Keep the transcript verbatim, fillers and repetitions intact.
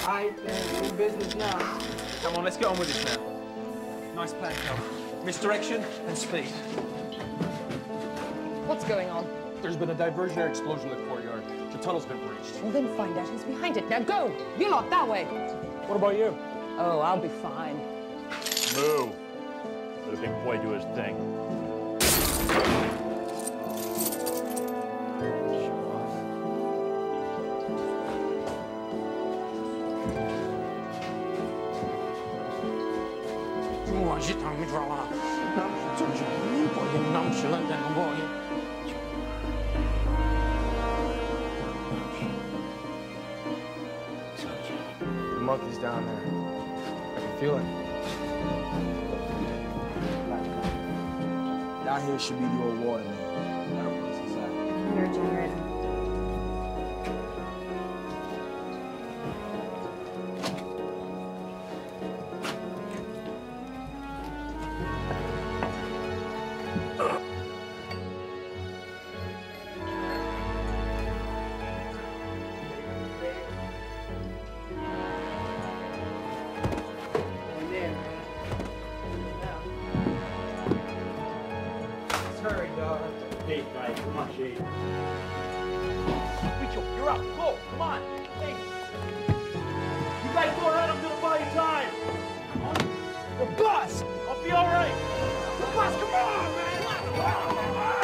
Right, then, in business now. Come on, let's get on with this now. Nice plan, Cal. Misdirection and speed. What's going on? There's been a diversionary explosion in the courtyard. The tunnel's been breached. Well, then find out who's behind it. Now go! You lot, that way! What about you? Oh, I'll be fine. Move. Let a big boy do his thing. The monkey's down there. I can feel it. Down here should be the old water, man. That'll put us inside. You're generator. Hurry, dog. Hey, guys, come on, Shade. Mitchell, you're up. Go, come on. Hey. You guys go ahead, I'm gonna buy you time. The bus! I'll be all right. The bus, come on, man!